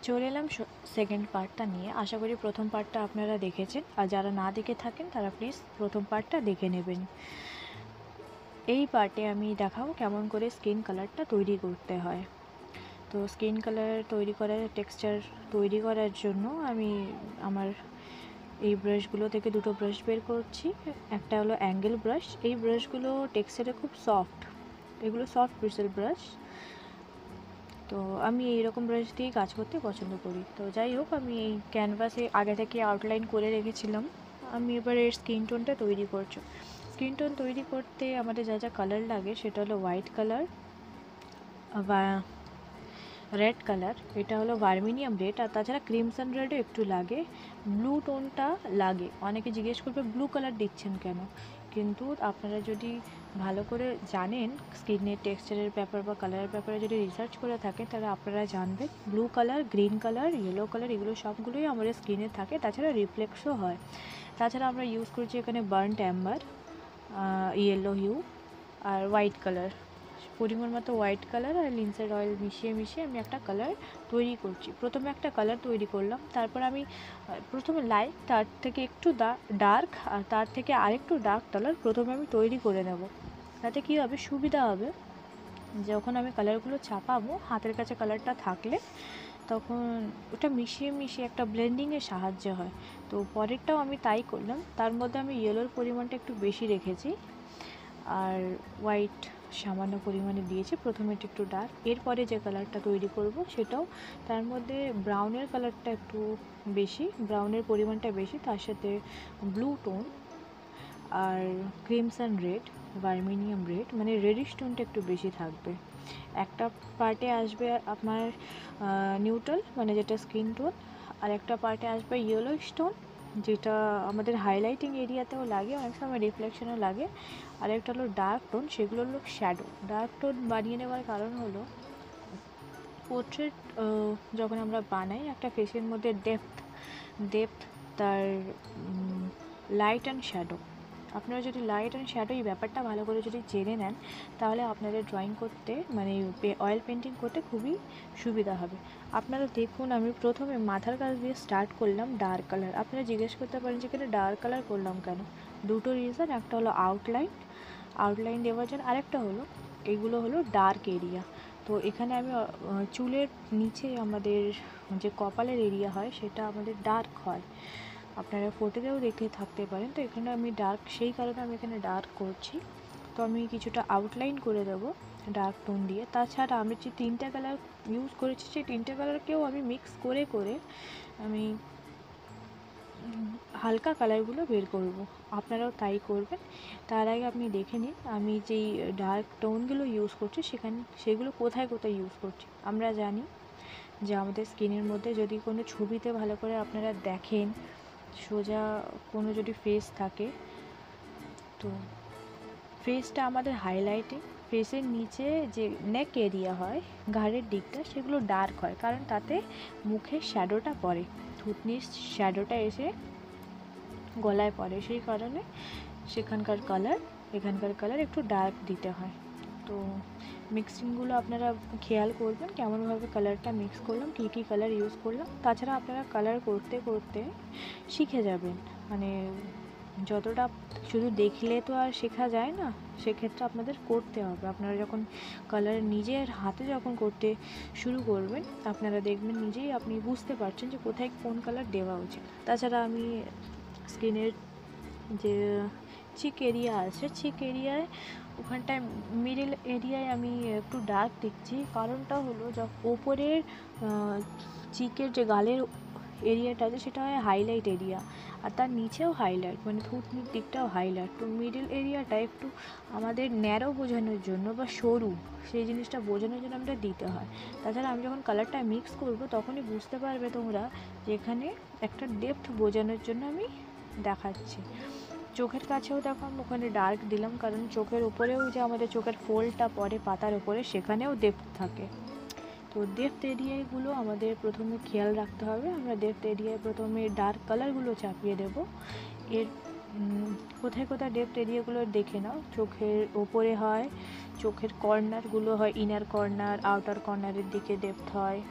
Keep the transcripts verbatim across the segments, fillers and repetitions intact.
চলে এলাম সেকেন্ড পার্টটা নিয়ে। আশা করি প্রথম পার্টটা আপনারা দেখেছেন, আর যারা না দেখে থাকেন তারা প্লিজ প্রথম পার্টটা দেখে নেবেন। এই পার্টে আমি দেখাবো কেমন করে স্কিন কালারটা তৈরি করতে হয়। তো স্কিন কালার তৈরি করার টেক্সচার তৈরি করার জন্য আমি আমার এই ব্রাশগুলো থেকে দুটো ব্রাশ বের করছি। একটা হলো অ্যাঙ্গেল ব্রাশ। এই ব্রাশগুলো টেক্সচারে খুব সফট, এগুলো সফট ব্রিসেল ব্রাশ। তো আমি এইরকম ব্রাশ দিয়েই কাজ করতে পছন্দ করি। তো যাই হোক, আমি এই ক্যানভাসে আগে থেকে আউটলাইন করে রেখেছিলাম। আমি এবার এর স্কিন টোনটা তৈরি করছি। স্কিন টোন তৈরি করতে আমাদের যা যা কালার লাগে সেটা হলো হোয়াইট কালার বা রেড কালার, এটা হলো ভার্মিনিয়াম রেড, আর তাছাড়া ক্রিমসন রেডও একটু লাগে, ব্লু টোনটা লাগে। অনেকে জিজ্ঞেস করবে ব্লু কালার দিচ্ছেন কেন, কিন্তু আপনারা যদি ভালো করে জানেন স্কিনের টেক্সচারের ব্যাপার বা কালারের ব্যাপারে যদি রিসার্চ করে থাকেন তাহলে আপনারা জানবেন blue colour, green colour, yellow colour এগুলো সবগুলোই আমাদের স্কিনে থাকে, তাছাড়া রিফ্লেক্সও হয়। তাছাড়া আমরা ইউজ করছি এখানে বার্ন্ট অ্যাম্বার, ইয়েলো হিউ আর হোয়াইট কালার, পরিমাণ মতো হোয়াইট কালার আর লিনসেড অয়েল মিশিয়ে মিশিয়ে আমি একটা কালার তৈরি করছি। প্রথমে একটা কালার তৈরি করলাম, তারপর আমি প্রথমে লাইট, তার থেকে একটু ডার্ক, আর তার থেকে আরেকটু ডার্ক কালার প্রথমে আমি তৈরি করে নেব। তাতে কী হবে, সুবিধা হবে, যখন আমি কালারগুলো ছাপাবো হাতের কাছে কালারটা থাকলে তখন ওটা মিশিয়ে মিশিয়ে একটা ব্লেন্ডিংয়ের সাহায্য হয়। তো পরেরটাও আমি তাই করলাম। তার মধ্যে আমি ইয়েলোর পরিমাণটা একটু বেশি রেখেছি আর হোয়াইট সামান্য পরিমাণে দিয়েছি, প্রথমে এটা একটু ডার্ক। এরপরে যে কালারটা তৈরি করব সেটাও তার মধ্যে ব্রাউনের কালারটা একটু বেশি, ব্রাউনের পরিমাণটা বেশি, তার সাথে ব্লু টোন আর ক্রিমসন রেড, ভার্মিনিয়াম রেড, মানে রেডিশ টোনটা একটু বেশি থাকবে। একটা পার্টে আসবে আপনার নিউট্রাল মানে যেটা স্কিন টোন, আর একটা পার্টে আসবে ইয়েলো স্টোন যেটা আমাদের হাইলাইটিং এরিয়াতেও লাগে, অনেক সময় রিফ্লেকশনও লাগে। আর একটা হলো ডার্ক টোন, সেগুলো হলো শ্যাডো। ডার্ক টোন বানিয়ে নেওয়ার কারণ হলো পোর্ট্রেট যখন আমরা বানাই একটা ফেসের মধ্যে ডেপথ ডেপথ তার লাইট অ্যান্ড শ্যাডো, আপনারা যদি লাইট অ্যান্ড শ্যাডো এই ব্যাপারটা ভালো করে যদি জেনে নেন তাহলে আপনাদের ড্রয়িং করতে মানে অয়েল পেন্টিং করতে খুবই সুবিধা হবে। আপনারা দেখুন, আমি প্রথমে মাথার কাছ দিয়ে স্টার্ট করলাম ডার্ক কালার। আপনারা জিজ্ঞেস করতে পারেন যে এখানে ডার্ক কালার করলাম কেন, দুটো রিজন, একটা হলো আউটলাইন আউটলাইন দেওয়ার জন্য, আরেকটা হলো এইগুলো হলো ডার্ক এরিয়া। তো এখানে আমি চুলের নিচে আমাদের যে কপালের এরিয়া হয় সেটা আমাদের ডার্ক হয়, আপনারা ফটোতেও দেখে থাকতে পারেন। তো এখানে আমি ডার্ক, সেই কারণে আমি এখানে ডার্ক করছি। তো আমি কিছুটা আউটলাইন করে দেবো ডার্ক টোন দিয়ে। তাছাড়া আমি যে তিনটে কালার ইউজ করেছি সেই তিনটে কালারকেও আমি মিক্স করে করে আমি হালকা কালারগুলো বের করব, আপনারাও তাই করবেন। তার আগে আপনি দেখে নিন আমি যেই ডার্ক টোনগুলো ইউজ করছি সেখানে সেগুলো কোথায় কোথায় ইউজ করছি। আমরা জানি যে আমাদের স্কিনের মধ্যে যদি কোনো ছবিতে ভালো করে আপনারা দেখেন, সোজা কোনো যদি ফেস থাকে তো ফেসটা আমাদের হাইলাইটিং, ফেসের নিচে যে নেক এরিয়া হয় ঘাড়ের দিকটা সেগুলো ডার্ক হয়, কারণ তাতে মুখের শ্যাডোটা পড়ে, থুতনির শ্যাডোটা এসে গলায় পড়ে, সেই কারণে সেখানকার কালার এখানকার কালার একটু ডার্ক দিতে হয়। তো মিক্সিংগুলো আপনারা খেয়াল করবেন কেমনভাবে কালারটা মিক্স করলাম, কী কী কালার ইউজ করলাম। তাছাড়া আপনারা কালার করতে করতে শিখে যাবেন, মানে যতটা শুধু দেখলে তো আর শেখা যায় না, সেক্ষেত্রে আপনাদের করতে হবে। আপনারা যখন কালার নিজের হাতে যখন করতে শুরু করবেন আপনারা দেখবেন নিজেই আপনি বুঝতে পারছেন যে কোথায় কোন কালার দেওয়া উচিত। তাছাড়া আমি স্কিনের যে চিক এরিয়া আছে, চিক এরিয়ায় ওখানটায় মিডল এরিয়ায় আমি একটু ডার্ক দিচ্ছি, কারণটা হলো যখন ওপরের চিকের যে গালের এরিয়াটা আছে সেটা হয় হাইলাইট এরিয়া, আর তার নিচেও হাইলাইট মানে থুতনির দিকটাও হাইলাইট। তো মিডল এরিয়াটা একটু আমাদের ন্যারো বোঝানোর জন্য বা সরু সেই জিনিসটা বোঝানোর জন্য আমরা দিতে হয়। তাছাড়া আমি যখন কালারটা মিক্স করব তখনই বুঝতে পারবে তোমরা যে এখানে একটা ডেপথ বোঝানোর জন্য আমি দেখাচ্ছি। চোখের কাছেও দেখো আমি ওখানে ডার্ক দিলাম, কারণ চোখের উপরেও যে আমাদের চোখের ফোল্ডটা পড়ে পাতার উপরে সেখানেও ডেপথ থাকে। তো ডেপথ এরিয়াগুলো আমাদের প্রথমে খেয়াল রাখতে হবে। আমরা ডেপথ এরিয়ায় প্রথমে ডার্ক কালারগুলো চাপিয়ে দেব। এর কোথায় কোথায় ডেপথ এরিয়াগুলো দেখে নাও, চোখের ওপরে হয়, চোখের কর্নারগুলো হয়, ইনার কর্নার আউটার কর্নারের দিকে ডেপথ হয়,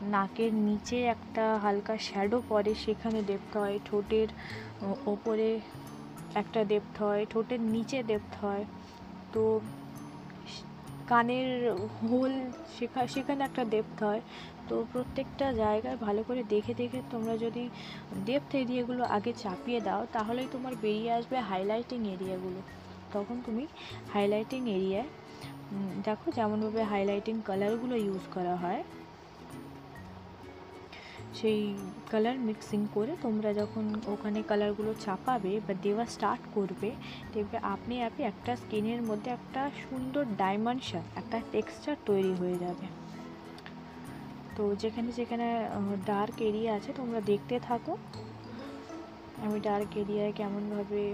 নাকের নিচে একটা হালকা শ্যাডো পড়ে সেখানে ডেপথ হয়, ঠোঁটের ওপরে একটা ডেপথ হয়, ঠোঁটের নিচে ডেপথ হয়, তো কানের হোল সেখা সেখানে একটা ডেপথ হয়। তো প্রত্যেকটা জায়গায় ভালো করে দেখে দেখে তোমরা যদি ডেপথ এরিয়াগুলো আগে চাপিয়ে দাও তাহলেই তোমার বেরিয়ে আসবে হাইলাইটিং এরিয়াগুলো। তখন তুমি হাইলাইটিং এরিয়ায় দেখো যেমনভাবে হাইলাইটিং কালারগুলো ইউজ করা হয়, সেই কালার মিক্সিং করে তোমরা যখন ওখানে কালারগুলো চাপাবে বা দেওয়া স্টার্ট করবে, দেখবে আপনি আপনি একটা স্কিনের মধ্যে একটা সুন্দর ডাইমেনশন, একটা টেক্সচার তৈরি হয়ে যাবে। তো যেখানে যেখানে ডার্ক এরিয়া আছে তোমরা দেখতে থাকো আমি ডার্ক এরিয়ায় কেমনভাবে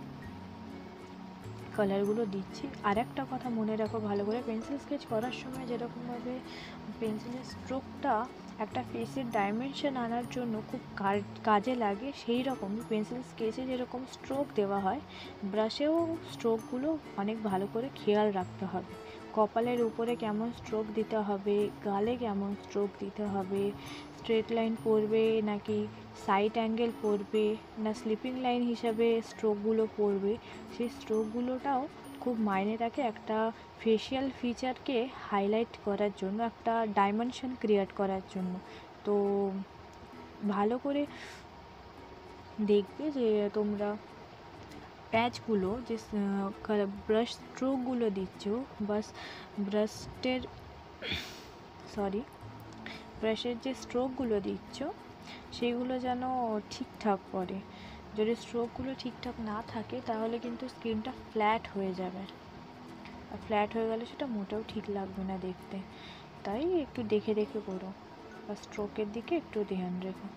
কালারগুলো দিচ্ছি। আর একটা কথা মনে রাখো ভালো করে, পেন্সিল স্কেচ করার সময় যেরকমভাবে পেন্সিলের স্ট্রোকটা একটা ফেসের ডাইমেনশন আনার জন্য খুব কাজে লাগে, সেই রকম পেন্সিল স্কেচে যেরকম স্ট্রোক দেওয়া হয়, ব্রাশেও স্ট্রোকগুলো অনেক ভালো করে খেয়াল রাখতে হবে। কপালের উপরে কেমন স্ট্রোক দিতে হবে, গালে কেমন স্ট্রোক দিতে হবে, স্ট্রেট লাইন পড়বে নাকি সাইড অ্যাঙ্গেল পড়বে না স্লিপিং লাইন হিসাবে স্ট্রোকগুলো পড়বে, সেই স্ট্রোকগুলোটাও খুব মাইনে রাখে একটা ফেশিয়াল ফিচারকে হাইলাইট করার জন্য, একটা ডাইমেনশন ক্রিয়েট করার জন্য। তো ভালো করে দেখবে যে তোমরা প্যাচগুলো যে ব্রাশ স্ট্রোকগুলো দিচ্ছ, বাস ব্রাশের সরি ব্রাশের যে স্ট্রোকগুলো দিচ্ছ সেগুলো যেন ঠিকঠাক পড়ে। যদি স্ট্রোকগুলো ঠিকঠাক না থাকে তাহলে কিন্তু স্কিনটা ফ্ল্যাট হয়ে যাবে, আর ফ্ল্যাট হয়ে গেলে সেটা মোটেও ঠিক লাগবে না দেখতে। তাই একটু দেখে দেখে করো, আর স্ট্রোকের দিকে একটু ধ্যান রেখো।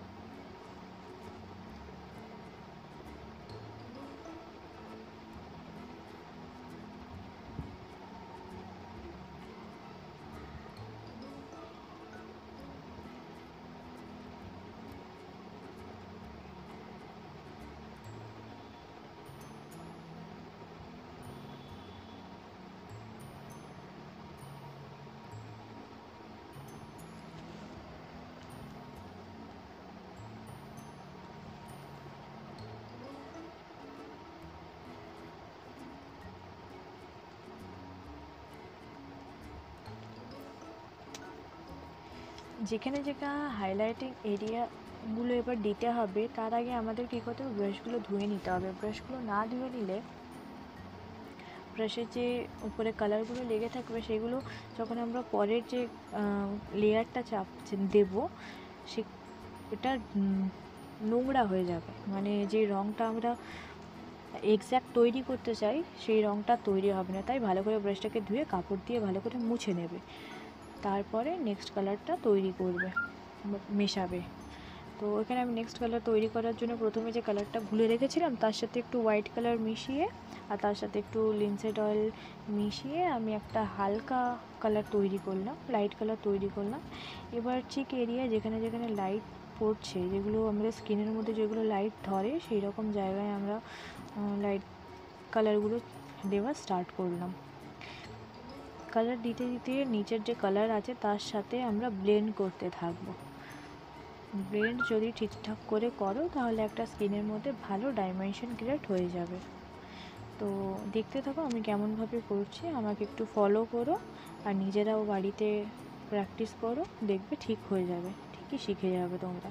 যেখানে যেখানে হাইলাইটিং এরিয়াগুলো এবার দিতে হবে তার আগে আমাদের কী করতে হবে, ব্রাশগুলো ধুয়ে নিতে হবে। ব্রাশগুলো না ধুয়ে নিলে ব্রাশের যে উপরে কালারগুলো লেগে থাকবে সেগুলো যখন আমরা পরের যে লেয়ারটা চাপ দেবো সে এটা নোংরা হয়ে যাবে, মানে যে রঙটা আমরা এক্স্যাক্ট তৈরি করতে চাই সেই রঙটা তৈরি হবে না। তাই ভালো করে ব্রাশটাকে ধুয়ে কাপড় দিয়ে ভালো করে মুছে নেবে, তারপরে নেক্সট কালারটা তৈরি করবে, মেশাবে। তো এখানে আমি নেক্সট কালার তৈরি করার জন্য প্রথমে যে কালারটা গুলে রেখেছিলাম তার সাথে একটু হোয়াইট কালার মিশিয়ে আর তার সাথে একটু লিনসেড অয়েল মিশিয়ে আমি একটা হালকা কালার তৈরি করলাম, লাইট কালার তৈরি করলাম। এবার চিক এরিয়া যেখানে যেখানে লাইট পড়ছে, যেগুলো আমাদের স্কিনের মধ্যে যেগুলো লাইট ধরে সেই রকম জায়গায় আমরা লাইট কালারগুলো দেওয়া স্টার্ট করলাম। কালার দিতে দিতে নিচের যে কালার আছে তার সাথে আমরা ব্লেন্ড করতে থাকবো। ব্লেন্ড যদি ঠিকঠাক করে করো তাহলে একটা স্কিনের মধ্যে ভালো ডাইমেনশন ক্রিয়েট হয়ে যাবে। তো দেখতে থাকো আমি কেমনভাবে করছি, আমাকে একটু ফলো করো আর নিজেরাও বাড়িতে প্র্যাকটিস করো, দেখবে ঠিক হয়ে যাবে, ঠিকই শিখে যাবে তোমরা।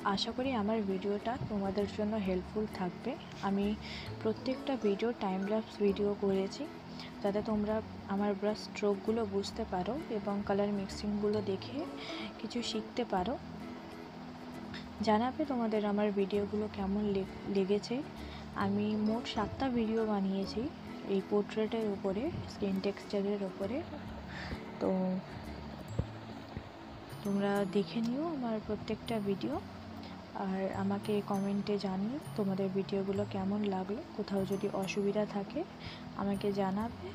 আশা করি আমার ভিডিওটা তোমাদের জন্য হেল্পফুল থাকবে। আমি প্রত্যেকটা ভিডিও টাইম ল্যাপস ভিডিও করেছি যাতে তোমরা আমার ব্রাশ স্ট্রোকগুলো বুঝতে পারো এবং কালার মিক্সিংগুলো দেখে কিছু শিখতে পারো। জানাবে তোমাদের আমার ভিডিওগুলো কেমন লেগেছে। আমি মোট সাতটা ভিডিও বানিয়েছি এই পোর্ট্রেটের উপরে, স্কিন টেক্সচারের উপরে। তো তোমরা দেখে নিও আমার প্রত্যেকটা ভিডিও, আর আমাকে কমেন্টে জানিও তোমাদের ভিডিওগুলো কেমন লাগলো। কোথাও যদি অসুবিধা থাকে আমাকে জানাবে।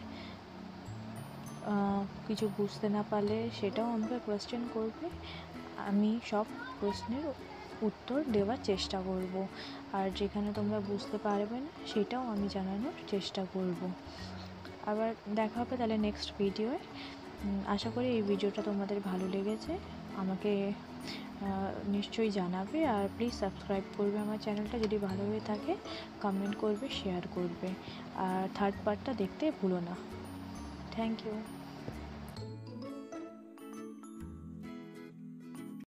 কিছু বুঝতে না পারলে সেটাও আমাকে কোয়েশ্চেন করবে, আমি সব প্রশ্নের উত্তর দেওয়ার চেষ্টা করব। আর যেখানে তোমরা বুঝতে পারবে না সেটাও আমি জানানোর চেষ্টা করব। আবার দেখা হবে তাহলে নেক্সট ভিডিওয়ে। আশা করি এই ভিডিওটা তোমাদের ভালো লেগেছে। আমাকে নিশ্চয়ই জানাবে, আর প্লিজ সাবস্ক্রাইব করবে আমার চ্যানেলটা যদি ভালো হয়ে থাকে, কমেন্ট করবে, শেয়ার করবে, আর থার্ড পার্টটা দেখতে ভুলো না। Thank you.